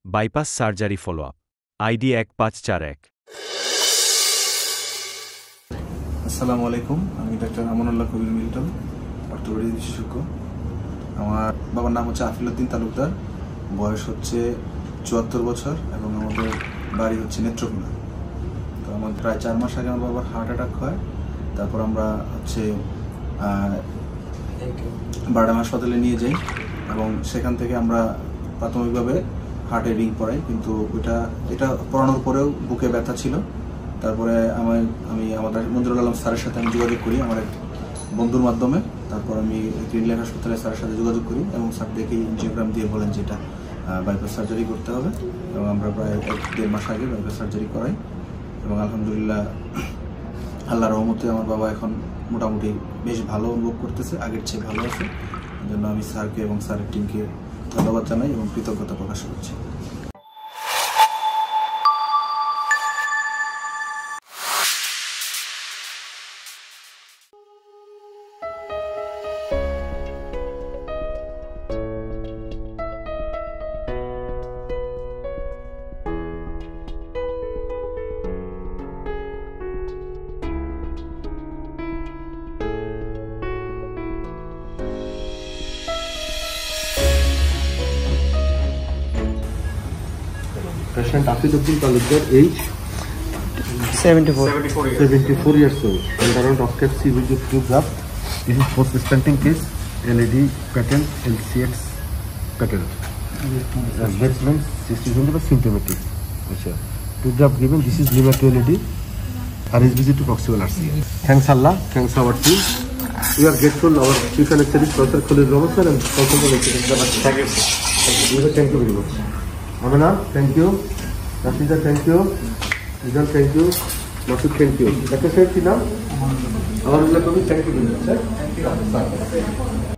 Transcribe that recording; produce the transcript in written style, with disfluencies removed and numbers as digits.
Bypass surgery follow up ID 1541। আসসালামু আলাইকুম, আমি doctor Amanullah Kabir Milton, orthopaedic বিশেষজ্ঞ। আমার বাবার নাম হচ্ছে আফিলউদ্দিন তালুকদার, বয়স হচ্ছে 74 বছর এবং আমাদের বাড়ি হচ্ছে নেত্রকোনা। তো আমার প্রায় 4 মাস আগে আমার বাবার হার্ট অ্যাটাক হয়। তারপর আমরা হচ্ছে বারডাম হাসপাতালে নিয়ে যাই এবং সেখান থেকে আমরা প্রাথমিকভাবে হার্টে রিং পরাই, কিন্তু এটা পরানোর পরেও বুকে ব্যথা ছিল। তারপরে আমি আমাদের মঞ্জুরুল আলম স্যারের সাথে আমি যোগাযোগ করি আমার এক বন্ধুর মাধ্যমে। তারপর আমি গ্রিন লাইফ হাসপাতালের স্যারের সাথে যোগাযোগ করি এবং স্যার দেখে ইনজিওগ্রাম দিয়ে বলেন যে এটা বাইপাস সার্জারি করতে হবে, এবং আমরা প্রায় 1-1.5 মাস আগে বাইপাস সার্জারি করাই এবং আলহামদুলিল্লাহ আল্লাহর রহমতে আমার বাবা এখন মোটামুটি বেশ ভালো অনুভব করতেছে, আগের চেয়ে ভালো আছে। এই জন্য আমি স্যারকে এবং স্যারের টিমকে ধন্যবাদ জানাই এবং কৃতজ্ঞতা প্রকাশ করছি। Patient Afiduddin Talukdar, age 74 years old. Underwent Dr. CABG tube graft. This is post-stenting case. LED pattern, LCX pattern. That means this is only the symptomatic. Tube graft given. This is liver to LED. RSBC to proximal RCA. Thanks Allah. Thanks our team. We are grateful our chief anesthetic Professor Khalid Robinson and Professor Thank you. Thank you very much. Amana, thank you. Rafida, thank you. Rizal, thank you. Masud, thank you. Dr. Sir, thank you. Thank you very much, sir. Thank you.